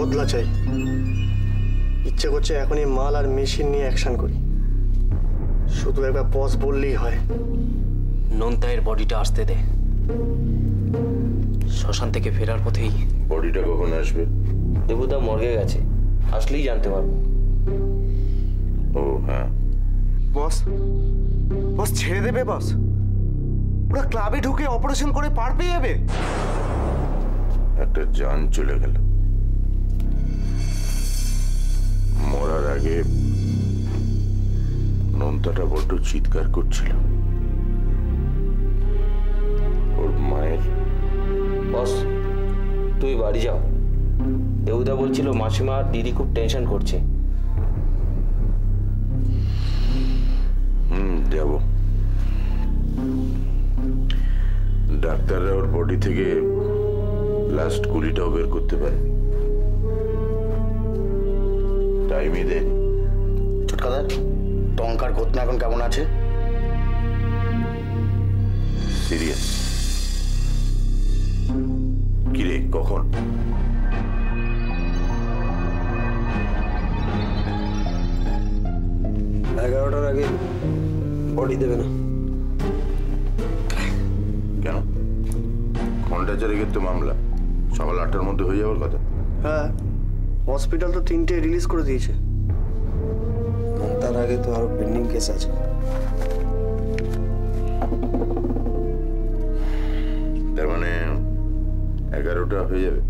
বদলা চাই। ইচ্ছে করছে এখনই মাল আর মেশিন নিয়ে অ্যাকশন করি। শুধু একবার বস বললেই হয়। নোনতায়ের বডিটা আসতে দে। শ্মশান থেকে ফেরার পথেই। বডিটা কখন আসবে? দেবুদা মর্গে গেছে, আসলেই জানতে পারবো। ও হ্যাঁ। বস, বস ছেড়ে দেবে বস? ওরা ক্লাবে ঢুকে অপারেশন করে পার পেয়ে যাবে। একটা জান চলে গেল। মরার আগে নোনতাটা বড্ড চিৎকার করছিল। ওর মায়ের। বস তুই বাড়ি যাও। দেবুদা বলছিল মাসিমা আর দিদি খুব টেনশন করছে। যাব। ডাক্তাররা ওর বডি থেকে লাস্ট গুলিটাও বের করতে পারে। টাইমই দেন। ছোটকাদার, টঙ্কার ঘটনা এখন কেমন আছে? সিরিয়াস। কিরে কখন? এগারোটার আগে বডি দেবে না। কেন? ঘন্টা চারেকের তো মামলা, সকাল 8টার মধ্যে হয়ে যাওয়ার কথা। হ্যাঁ, হসপিটাল তো 3টে রিলিজ করে দিয়েছে। তার আগে তো আরো পেন্ডিং কেস আছে। তার মানে 11টা হয়ে যাবে।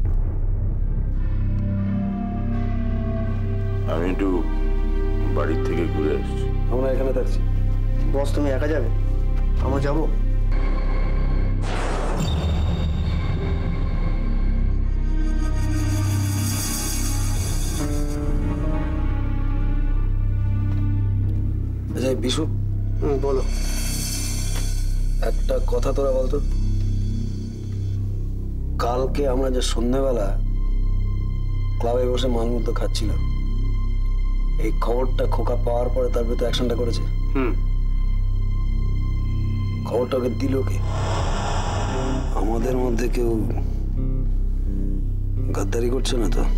আমি একটু বাড়ির থেকে ঘুরে আসছি। আমরা এখানে থাকছি। বস তুমি একা যাবে? আমরা যাবো। আচ্ছা বিশু, বলো। একটা কথা তোরা বলতো, কালকে আমরা যে সন্ধ্যাবেলা ক্লাবে বসে মালমুদ্দ খাচ্ছিলাম, এই খবরটা খোকা পাওয়ার পরে তার ভিতরে অ্যাকশনটা করেছে। খবরটা ওকে দিল কে? আমাদের মধ্যে কেউ গাদ্দারি করছে না তো?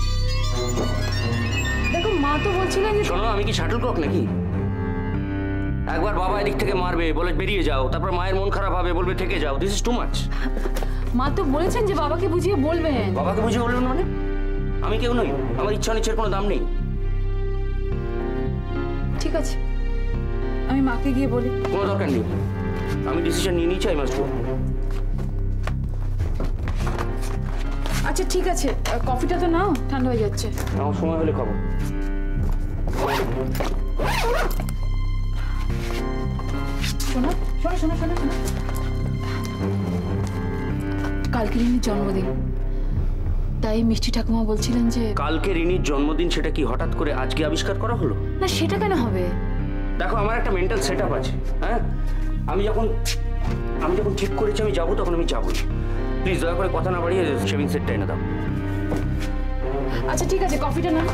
দেখো মা তো বলছিলেন যে শোনো, আমি কি শাটল কক নাকি? একবার বাবা এদিক থেকে মারবে বলে বেরিয়ে যাও, তারপর মায়ের মন খারাপ হবে বলবে থেকে যাও। This is too much. মা তো বলেছেন যে বাবাকে বুঝিয়ে বলবেন। বাবাকে বুঝিয়ে বলবেন মানে? আমি কেউ নই, আমার ইচ্ছা অনিচ্ছার কোনো দাম নেই। ঠিক আছে, আমি মাকে গিয়ে বলি। কোনো দরকার নেই, আমি ডিসিশন নিয়ে নিয়েছি। I must go. আচ্ছা ঠিক আছে, কফিটা তো নাও, ঠান্ডা হয়ে যাচ্ছে। আমার সময় হলে খাবো। শোনো শোনো শোনো শোনো শোনো, কালকে রিনির জন্মদিন, তাই মিষ্টি ঠাকুমা বলছিলেন যে কালকে রিনির জন্মদিন, সেটা কি হঠাৎ করে আজকে আবিষ্কার করা হলো? না সেটা কেন হবে? দেখো আমার একটা মেন্টাল সেট আপ আছে। হ্যাঁ, আমি যখন ঠিক করেছি আমি যাবো, তখন আমি যাবোই। প্লিজ দয়া করে কথা না বাড়িয়ে শেভিং সেটটা এনে দাও। আচ্ছা ঠিক আছে, কফিটা না।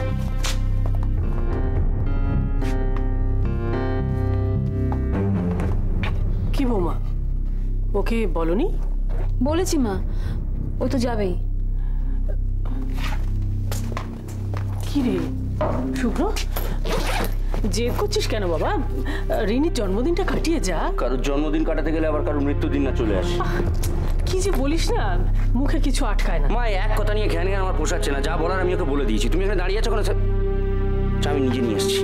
কি বৌমা, ওকে বলনি? বলেছি মা, ও তো যাবেই। কি রে শুভ্র, জেদ করছিস কেন বাবা? রিনির জন্মদিনটা কাটিয়ে যা। কারোর জন্মদিন কাটাতে গেলে আবার কারোর মৃত্যুদিন না চলে আসে। কি যে বলিস না, মুখে কিছু আটকায় না। মা এক কথা নিয়ে ঘ্যান ঘ্যান আমার পোষাচ্ছে না। যা বলার আমি ওকে বলে দিয়েছি। তুমি এখানে দাঁড়িয়ে আছো কেন? আমি নিজে নিয়ে এসছি।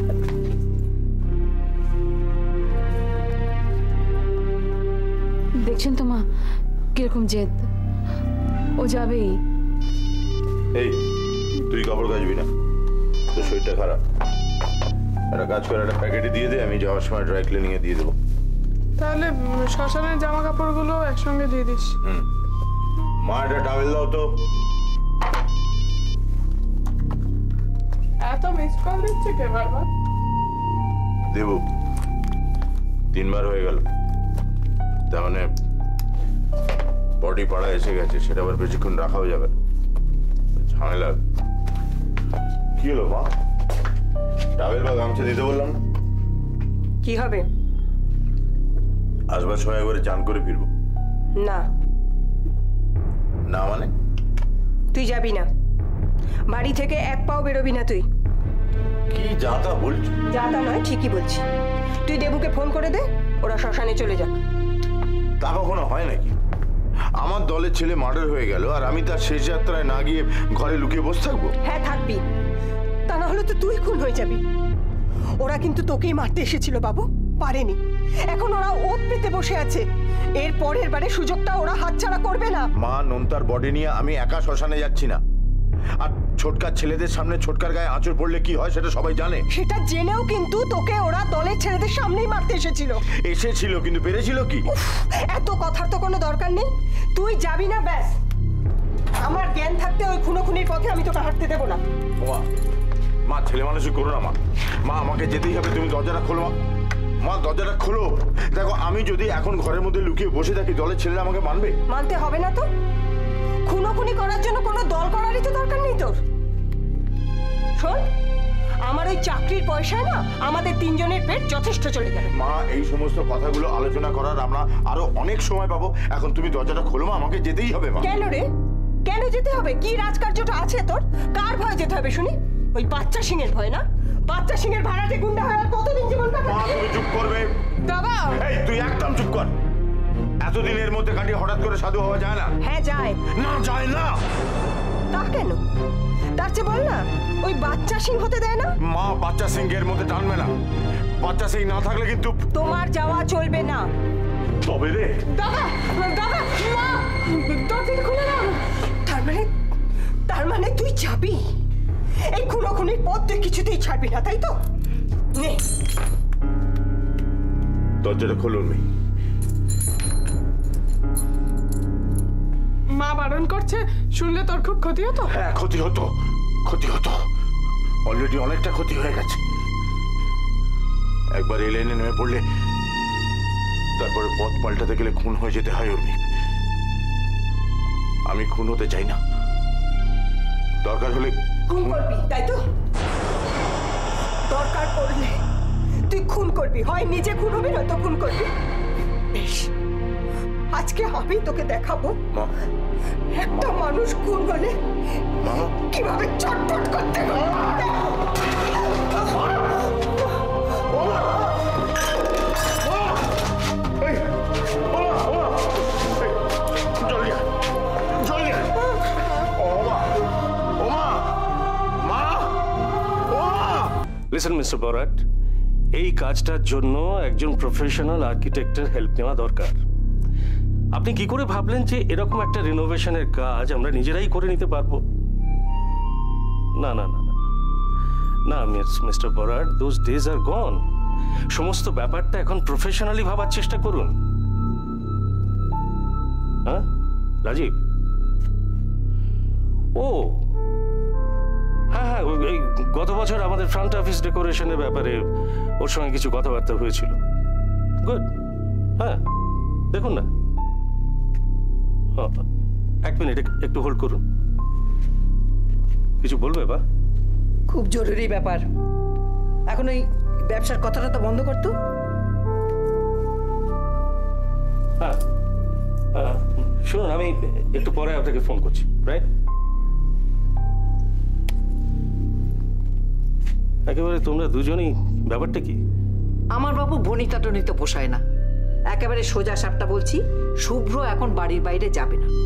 দেখছেন তো মা কিরকম জেদ, ও যাবেই। এই তুই কাপড় কাচবি না? তোর শরীরটা খারাপ। একটা কাজ করে একটা প্যাকেটে দিয়ে দে, আমি যাওয়ার সময় ড্রাই ক্লিনিং এ দিয়ে দেবো। তাহলে শ্মশানের জামা কাপড়গুলো একসঙ্গে দিয়ে দিস। মা একটা টাওয়েল দাও তো। এত মিস কল দিচ্ছে কে বারবার? দেবো, 3বার হয়ে গেল। তার মানে বডি পাড়া এসে গেছে, সেটা আবার বেশিক্ষণ রাখাও যাবে, ঝামেলা। কি হলো মা? টাওয়েল বা গামছা দিতে বললাম না? কি হবে? আসবার সময় একবারে চান করে ফিরবো। না। না মানে? তুই যাবি না। বাড়ি থেকে এক পাও বেরোবি না তুই। কি যা তা বলছো? যা তা নয়, ঠিকই বলছি। তুই দেবুকে ফোন করে দে, ওরা শ্মশানে চলে যাক। তা কখনো হয় নাকি? আমার দলের ছেলে মার্ডার হয়ে গেল আর আমি তার শেষ যাত্রায় না গিয়ে ঘরে লুকিয়ে বসে থাকবো? হ্যাঁ থাকবি, তা না হলে তো তুই খুন হয়ে যাবি। ওরা কিন্তু তোকেই মারতে এসেছিল বাবু, পারেনি। এখন ওরা ওত পেতে বসে আছে। এর পরের বারে সুযোগটা ওরা হাতছাড়া করবে না। মা, নোনতার বডি নিয়ে আমি একা শ্মশানে যাচ্ছি না। আর ছোটকার ছেলেদের সামনে ছোটকার গায়ে আঁচড় পড়লে কি হয় সেটা সবাই জানে। সেটা জেনেও কিন্তু তোকে ওরা দলের ছেলেদের সামনেই মারতে এসেছিল, কিন্তু পেরেছিল কি? এত কথার তো কোনো দরকার নেই। তুই যাবি না ব্যাস। আমার জ্ঞান থাকতে ওই খুনোখুনির পথে আমি তোকে হাঁটতে দেবো না। মা, মা ছেলে মানুষই করো না। মা, মা আমাকে যেতেই হবে। তুমি দরজাটা খোলো। মা, মা দরজাটা খোলো। দেখো, আমি যদি এখন ঘরের মধ্যে লুকিয়ে বসে থাকি, দলের ছেলেরা আমাকে মানবে? মানতে হবে না তো। খুনোখুনি করার জন্য কোনো দল করারই তো দরকার নেই তোর। শোন, আমার ওই চাকরির পয়সায় না আমাদের তিনজনের পেট যথেষ্ট চলে যাবে। মা, এই সমস্ত কথাগুলো আলোচনা করার আমরা আরো অনেক সময় পাবো। এখন তুমি দরজাটা খোলো। মা, আমাকে যেতেই হবে। মা, কেন রে? কেন যেতে হবে? কি রাজকার্যটা আছে তোর? কার ভয় যেতে হবে শুনি? ওই বাচ্চা সিংহের ভয় না? বাচ্চা সিংহের ভাড়াটে গুন্ডা হয়ে আর কতদিন জীবন কাটাবে? মা, তুমি চুপ করবে? দাদা, এই তুই একদম চুপ কর। এতদিনের মধ্যে কাটিয়ে হঠাৎ করে সাধু হওয়া যায় না। হ্যাঁ যায়। না, যায় না। তা কেন? তার চেয়ে বল না, ওই বাচ্চা সিং হতে দেয় না? মা, বাচ্চা সিংহের মধ্যে টানবে না। বাচ্চা সিং না থাকলে কিন্তু তোমার যাওয়া চলবে না। তবে রে। দাদা, দাদা, মা, দরজাটা খুলে দাও। তার মানে তুই যাবি? এই খুনোখুনির পথ তুই কিছুতেই ছাড়বি না, তাই তো? নে দরজাটা খুলুন। মা বারণ করছে, শুনলে তোর খুব ক্ষতি হতো। হ্যাঁ, ক্ষতি হতো। অলরেডি অনেকটা ক্ষতি হয়ে গেছে। একবার এই লাইনে নেমে পড়লে তারপরে পথ পাল্টাতে গেলে খুন হয়ে যেতে হয়। উর্মি, আমি খুন হতে চাই না। দরকার হলে খুন করবি, তাই তো? দরকার পড়লে তুই খুন করবি। হয় নিজে খুন হবি, নয়তো খুন করবি। বেশ, আজকে আমি তোকে দেখাবো মা, একটা মানুষ খুন হলে মা, কিভাবে চটপট করতে হয়। লিসেন মিস্টার বরাট, এই কাজটার জন্য একজন প্রফেশনাল আর্কিটেক্টের হেল্প নেওয়া দরকার। আপনি কি করে ভাবলেন যে এরকম একটা রিনোভেশনের কাজ আমরা নিজেরাই করে নিতে পারবো? না না না না, mister Barat, those days are gone. সমস্ত ব্যাপারটা এখন প্রফেশনালি ভাবার চেষ্টা করুন। হ্যাঁ রাজীব? ও হ্যাঁ হ্যাঁ, এই গত বছর আমাদের ফ্রন্ট অফিস ডেকোরেশনের ব্যাপারে ওর সঙ্গে কিছু কথাবার্তা হয়েছিল। গুড। হ্যাঁ, দেখুন না। এক মিনিট, একটু হোল্ড করুন। কিছু বলবে বা? খুব জরুরি ব্যাপার। এখন ওই ব্যবসার কথাটা তো বন্ধ করতো। হ্যাঁ, শুনুন, আমি একটু পরে আপনাকে ফোন করছি। রাইট? একেবারে তোমরা দুজনেই, ব্যাপারটা কি? আমার বাবু বনিতা টনিতে পোষায় না। একেবারে সোজা সাপটা বলছি, শুভ্র এখন বাড়ির বাইরে যাবে না।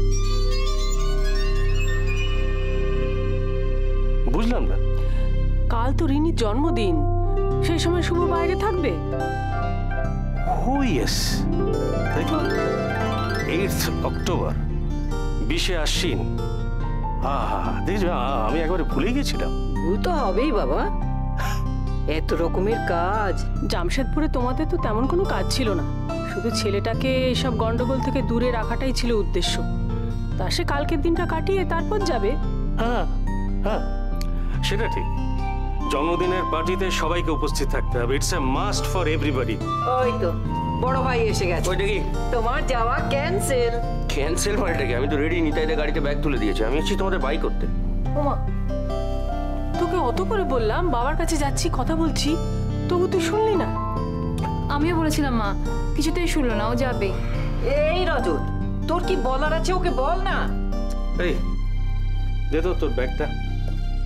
বুঝলাম না। কাল তো রিনির জন্মদিন, সেই সময় শুভ বাইরে থাকবে। ও ইয়েস, তাই তো। 8 অক্টোবর, 20 আশ্বিন। দেখছি, আমি একবারে ভুলে গেছিলাম। ভুল তো হবেই বাবা, এত রকমের কাজ। জামশেদপুরে তোমাদের তো তেমন কোনো কাজ ছিল না, শুধু ছেলেটাকে এইসব গন্ডগোল থেকে দূরে রাখাটাই ছিল উদ্দেশ্য। তা সে কালকের দিনটা কাটিয়ে তারপর যাবে। হ্যাঁ হ্যাঁ, সেটা ঠিক। জন্মদিনের পার্টিতে সবাইকে উপস্থিত থাকতে হবে। It's a must for everybody. ওই তো বড় ভাই এসে গেছে। ওইটা কি? তোমার যাওয়া ক্যান্সেল। ক্যান্সেল মানেটা কি? আমি তো রেডি। নিতাইদের গাড়িতে ব্যাগ তুলে দিয়েছি। আমি এসেছি তোমাদের বাই করতে। ওমা, তোকে অত করে বললাম বাবার কাছে যাচ্ছি, কথা বলছি, তবু তুই শুনলি না। আমিও বলেছিলাম মা, কিছুতেই শুনলো না, ও যাবে। এই রজত, তোর কি বলার আছে ওকে বল না। এই দে তো তোর ব্যাগটা।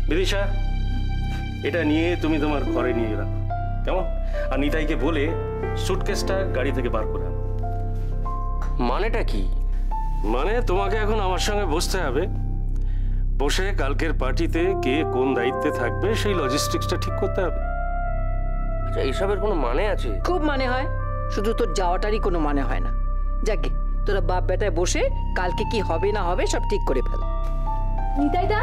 বিদিশা, এটা নিয়ে তুমি তোমার ঘরে নিয়ে রাখো, কেমন? আর নিতাইকে বলে সুটকেসটা গাড়ি থেকে বার করে আনো। মানেটা কি? মানে তোমাকে এখন আমার সঙ্গে বসতে হবে, বসে কালকের পার্টিতে কে কোন দায়িত্বে থাকবে সেই লজিস্টিক্সটা ঠিক করতে হবে। আচ্ছা, এইসবের কোনো মানে আছে? খুব মানে হয়, শুধু তোর যাওয়াটারই কোনো মানে হয় না। যাকে তোরা বাপ বেটায় বসে কালকে কি হবে না হবে সব ঠিক করে ফেল। নিতাইদা,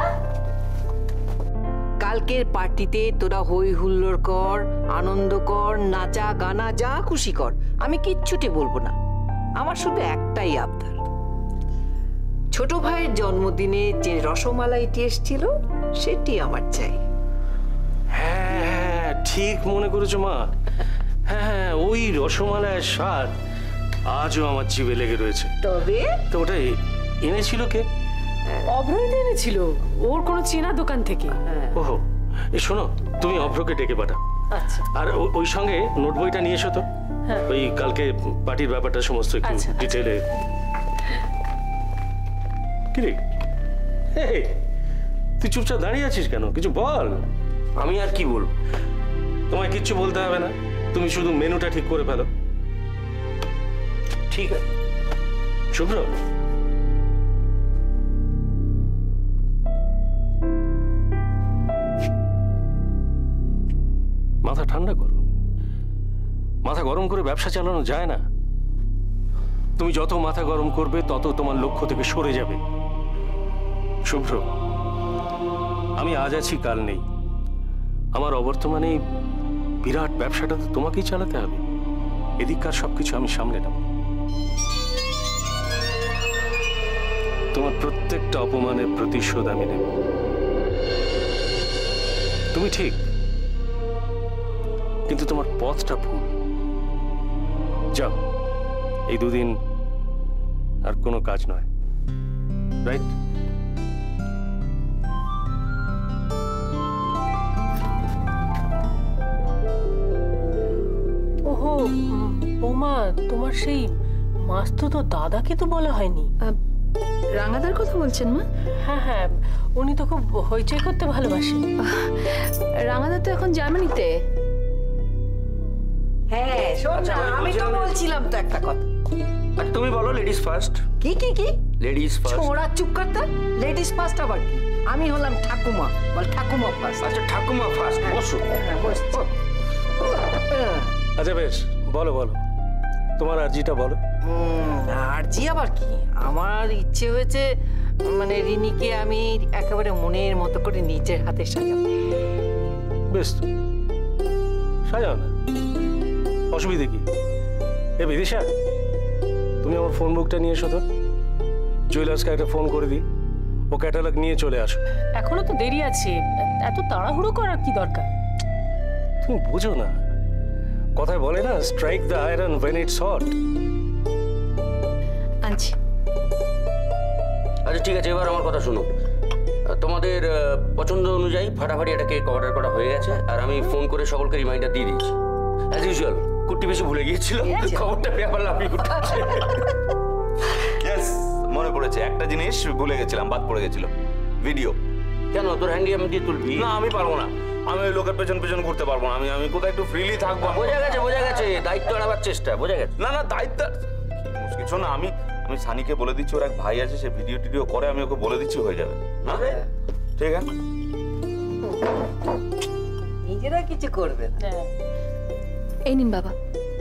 কালকের পার্টিতে তোরা হই হুল্লোড় কর, আনন্দ কর, নাচা গানা যা খুশি কর, আমি কিচ্ছুটি বলবো না। আমার শুধু একটাই আবদার, ছোট ভাইয়ের জন্মদিনে যে রসমালাইটি এসেছিল সেটি আমার চাই। হ্যাঁ, ঠিক মনে করেছো মা। হ্যাঁ, ওই রসমালাইয়ের স্বাদ আজও আমার জিভে লেগে রয়েছে। তবে তো ওটা এনেছিল কে? অভ্রই এনেছিল, ওর কোনো চেনা দোকান থেকে। ওহো, শোনো, তুমি অভ্রকে ডেকে পাঠাও। আচ্ছা। আর ওই সঙ্গে নোট বইটা নিয়ে এসো তো। ওই কালকে পার্টির ব্যাপারটা সমস্ত একটু ডিটেলে। কি রে, তুই চুপচাপ দাঁড়িয়ে আছিস কেন? কিছু বল। আমি আর কি বলবো? তোমায় কিচ্ছু বলতে হবে না, তুমি শুধু মেনুটা ঠিক করে ফেলো। ঠিক আছে শুভ্র, মাথা ঠান্ডা করো। মাথা গরম করে ব্যবসা চালানো যায় না। তুমি যত মাথা গরম করবে তত তোমার লক্ষ্য থেকে সরে যাবে। শুভ্র, আমি আজ আছি কাল নেই। আমার অবর্তমানে বিরাট ব্যবসাটা তো তোমাকেই চালাতে হবে। এদিককার সবকিছু আমি সামলে নেব। তোমার প্রত্যেকটা অপমানের প্রতিশোধ আমি নেব। তুমি ঠিক, কিন্তু তোমার পথটা ভুল। যাও, এই দুদিন আর কোনো কাজ নয়, রাইট? ওহো বৌমা, তোমার সেই মাস্তুতো দাদাকে তো বলা হয়নি। রাঙাদার কথা বলছেন মা? হ্যাঁ হ্যাঁ, উনি তো খুব হইচই করতে ভালোবাসেন। রাঙাদা তো এখন জার্মানিতে। হ্যাঁ শোন না, আমি তো বলছিলাম তো একটা কথা। আর তুমি বলো লেডিস ফার্স্ট। কি কি কি? Ladies first. ছোড়া চুপ করতে। লেডিস ফার্স্ট আবার কি? আমি হলাম ঠাকুমা, বল ঠাকুমা ফার্স্ট। আচ্ছা, ঠাকুমা ফার্স্ট। বসো। হ্যাঁ বস। আচ্ছা বেশ, বলো বলো, তোমার আর্জিটা বলো। আর্জি আবার কি? আমার ইচ্ছে হয়েছে মানে রিনিকে আমি একেবারে মনের মতো করে নিজের হাতে সাজাবো। বেশ তো, সাজাও না, অসুবিধে কি? এ বিদিশা, তুমি আমার ফোন বুকটা নিয়ে এসো তো। জুয়েলার্সকে একটা ফোন করে দিই, ও ক্যাটালগ নিয়ে চলে আসো। এখনো তো দেরি আছে, এত তাড়াহুড়ো করার কি দরকার? তুমি বোঝো না, কথায় বলে না, strike the iron when it's hot। আনছি। আচ্ছা ঠিক আছে, এবার আমার কথা শোনো। তোমাদের পছন্দ অনুযায়ী ফাটাফাটি একটা কেক অর্ডার করা হয়ে গেছে, আর আমি ফোন করে সকলকে রিমাইন্ডার দিয়ে দিয়েছি। অ্যাজ ইউজুয়াল, কুট্টি বেশি ভুলে গিয়েছিল, খবরটা পেয়ে পারলাম আপনি কুট্টি। ইয়েস, মনে পড়েছে, একটা জিনিস ভুলে গেছিলাম, বাদ পড়ে গেছিল, ভিডিও। কেন, তোর হ্যান্ডি আমি দিয়ে তুলবি? না, আমি পারবো না, আমি ওই লোকের পেছন পেছন ঘুরতে পারবো না। আমি কোথায় একটু ফ্রিলি থাকবো। বোঝা গেছে বোঝা গেছে, দায়িত্ব এড়াবার চেষ্টা, বোঝা গেছে। না না, দায়িত্ব কিছু না। আমি সানিকে বলে দিচ্ছি, ওর এক ভাই আছে, সে ভিডিও টিডিও করে, আমি ওকে বলে দিচ্ছি, হয়ে যাবে। ঠিক আছে, নিজেরা কিছু করবে না। এই নিন বাবা,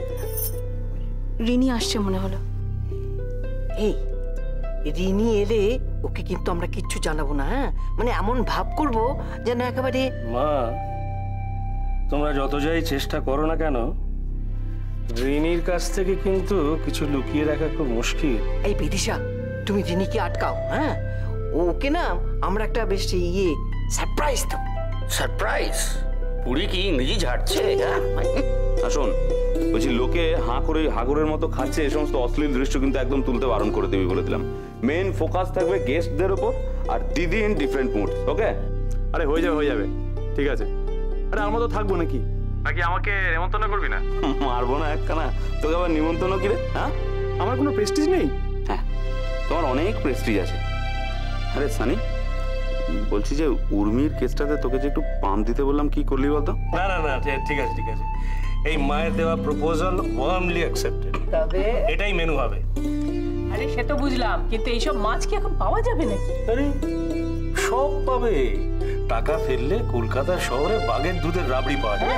রিনি আসছে মনে হলো। এই রিনি এলে ওকে কিন্তু আমরা কিচ্ছু জানাবো না। হ্যাঁ, মানে এমন ভাব করব যেন একেবারে। মা, তোমরা যত যাই চেষ্টা করো না কেন, রিনির কাছ থেকে কিন্তু কিছু লুকিয়ে রাখা খুব মুশকিল। এই বিদিশা, তুমি রিনিকে আটকাও। হ্যাঁ, ওকে না আমরা একটা বেশ সারপ্রাইজ দেব। সারপ্রাইজ? পুরি কি ইংরেজি ঝাড়ছে? শোন, বলছি, লোকে হাঁ করে হাগুরের মতো খাচ্ছে, এই সমস্ত অশ্লীল দৃশ্য কিন্তু একদম তুলতে বারণ করে দিবি বলে দিলাম। মেন ফোকাস থাকবে গেস্টদের উপর, আর দিদি ইন ডিফারেন্ট মুড। ওকে? আরে হয়ে যাবে হয়ে যাবে, ঠিক আছে। আরে আমার তো থাকবো নাকি আমাকে নেমন্তন্ন করবি না? মারবো না একখানা, তোকে আবার নিমন্ত্রণ কি রে? হ্যাঁ, আমার কোনো প্রেস্টিজ নেই। হ্যাঁ, তোমার অনেক প্রেস্টিজ আছে। আরে সানি, বলছি যে উর্মির কেসটাতে তোকে যে একটু পাম্প দিতে বললাম, কি করলি বলতো? না না না, ঠিক আছে ঠিক আছে, এই মায়ের দেওয়া প্রপোজাল ওয়ার্মলি অ্যাকসেপ্টেড। তবে এটাই মেনু হবে। আরে সে তো বুঝলাম, কিন্তু এইসব মাছ কি এখন পাওয়া যাবে নাকি? আরে সব পাবে, টাকা ফেললে কলকাতা শহরে বাঘের দুধের রাবড়ি পাওয়া যাবে।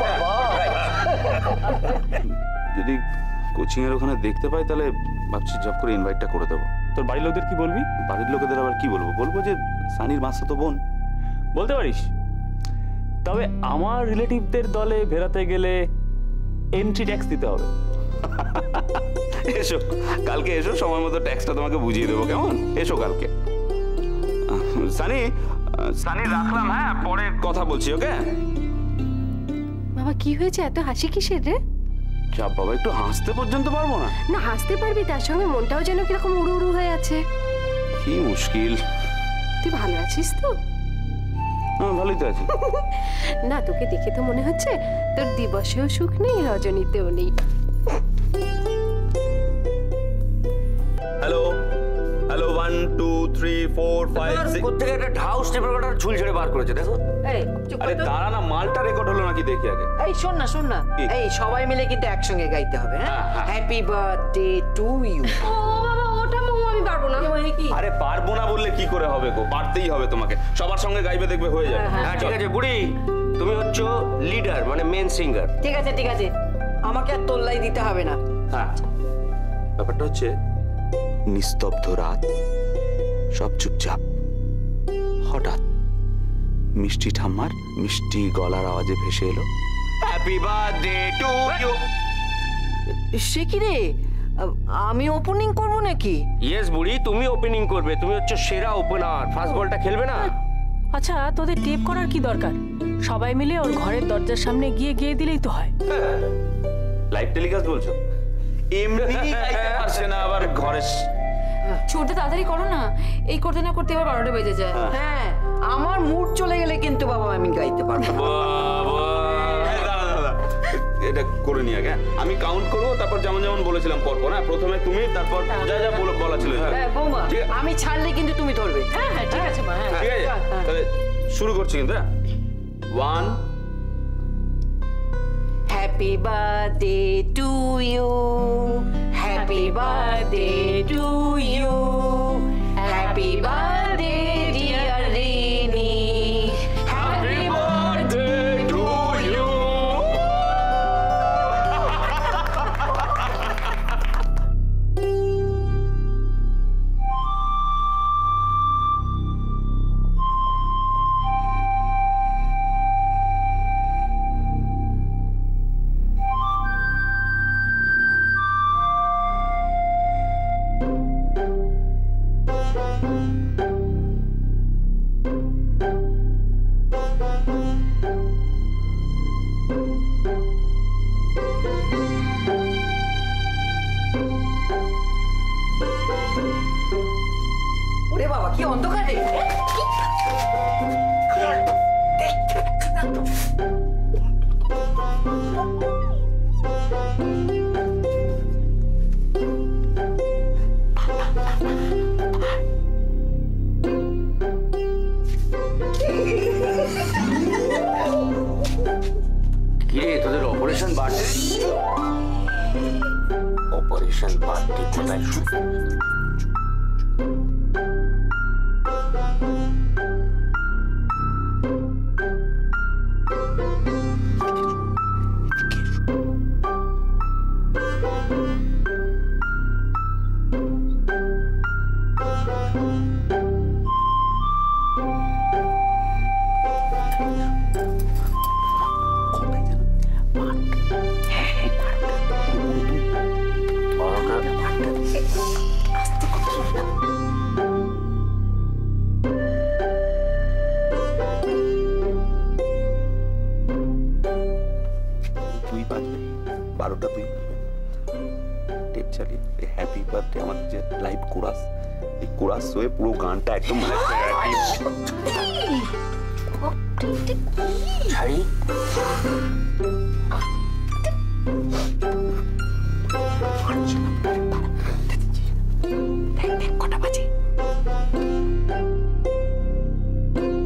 যদি কোচিং এর ওখানে দেখতে পাই তাহলে ভাবছি জব করে ইনভাইটটা করে দেবো। তোর বাড়ির লোকদের কি বলবি? বাড়ির লোকেদের আবার কি বলবো? বলবো যে সানির মাসতো বোন। বলতে পারিস। তবে আমার রিলেটিভদের দলে ফেরাতে গেলে এন্ট্রি ট্যাক্স দিতে হবে। এসো কালকে এসো, সময় মতো ট্যাক্সটা তোমাকে বুঝিয়ে দেবো, কেমন? এসো কালকে। সানি সানি রাখলাম, হ্যাঁ পরে কথা বলছি, ওকে? বাবা কি হয়েছে, এত হাসি কিসের রে? চাপ বাবা, একটু হাসতে পর্যন্ত পারবো না? না হাসতে পারবি, তার সঙ্গে মনটাও যেন কিরকম উড়ু উড়ু হয়ে আছে। কি মুশকিল। তুই ভালো আছিস তো? হ্যাঁ ভালোই তো আছি। না তোকে দেখে তো মনে হচ্ছে তোর দিবসেও সুখ নেই, রজনীতেও নেই। Hello hello, 1 2 3 4 5 6। প্রত্যেকে একটা ঢাউস টেপের কাটার ঝুল ছেড়ে বার করেছে, দেখো। এই চুপ আরে কর তো। দাঁড়া না, মালটা রেকর্ড হলো নাকি দেখি আগে। এই শোন না, এই সবাই মিলে কিন্তু একসঙ্গে গাইতে হবে, হ্যাঁ? Happy birthday to you. ও বাবা ওটা মৌ আমি পারবো না। কি? আরে পারবো না বললে কি করে হবে গো, পারতেই হবে তোমাকে। সবার সঙ্গে গাইবে, দেখবে হয়ে যাবে। হ্যাঁ ঠিক আছে বুড়ি, তুমি হচ্ছে লিডার, মানে মেন সিঙ্গার। ঠিক আছে, আমাকে আর তোল্লাই দিতে হবে না। হ্যাঁ, ব্যাপারটা হচ্ছে নিস্তব্ধ রাত, সব চুপচাপ। হঠাৎ মিষ্টি ঠাম্মার মিষ্টি গলার আওয়াজে ভেসে এলো হ্যাপি বার্থডে টু ইউ। সে কি রে, আমি ওপেনিং করব নাকি? ইয়েস বুড়ি, তুমি ওপেনিং করবে, তুমি হচ্ছে সেরা ওপেনার। ফার্স্ট বলটা খেলবে না? আচ্ছা তোদের টেপ করার কি দরকার? সবাই মিলে ওর ঘরের দরজার সামনে গিয়ে দিলেই তো হয়। লাইভ টেলিকাস্ট বলছো? এমনি গাইতে পারছে না, আবার ঘরে। ছোটটা তাড়াতাড়ি করো না, এই করতে না করতে এবার 12টা বেজে যায়। হ্যাঁ, আমার মুড চলে গেলে কিন্তু বাবা আমি গাইতে পারবো। এটা করে নিয়ে আগে আমি কাউন্ট করবো, তারপর যেমন যেমন বলেছিলাম পরপর। হ্যাঁ, প্রথমে তুমি, তারপর যা যা বলা ছিল। বৌমা আমি ছাড়লে কিন্তু তুমি ধরবে। হ্যাঁ ঠিক আছে মা। হ্যাঁ ঠিক আছে, তাহলে শুরু করছি কিন্তু। 1 happy birthday to you, happy birthday to you, happy birthday dear Rini, happy birthday to you. ওরে বাবা কি অন্ধকারে! কিরে তোদের অপারেশন বার্থডে? অপারেশন বার্থডে কোথায়? তুই বাজবে, 12টা তুই টেপ চালিয়ে হ্যাপি বার্থডে আমাদের যে লাইভ কোরাস, এই কোরাস হয়ে পুরো গানটা একদম মানে ছাড়ি। কটা বাজে?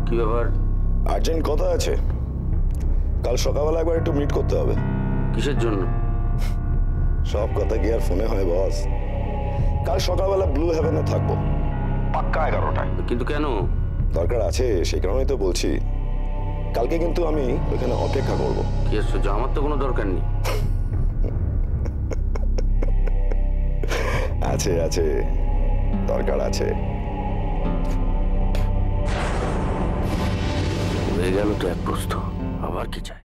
কি ব্যাপার? আর্জেন্ট কথা আছে, কাল সকালবেলা একবার একটু মিট করতে হবে। কিসের জন্য? সব কথা কি আর ফোনে হয় বস? কাল সকালবেলা ব্লু হেভেনে থাকবো, পাক্কা 11টায়। কিন্তু কেন? দরকার আছে, সেই কারণেই তো বলছি। কালকে কিন্তু আমি ওইখানে অপেক্ষা করব। কি আশ্চর্য, আমার তো কোনো দরকার নেই। আছে আছে, দরকার আছে। হয়ে গেল তো এক প্রশ্ন, আবার কি চাই?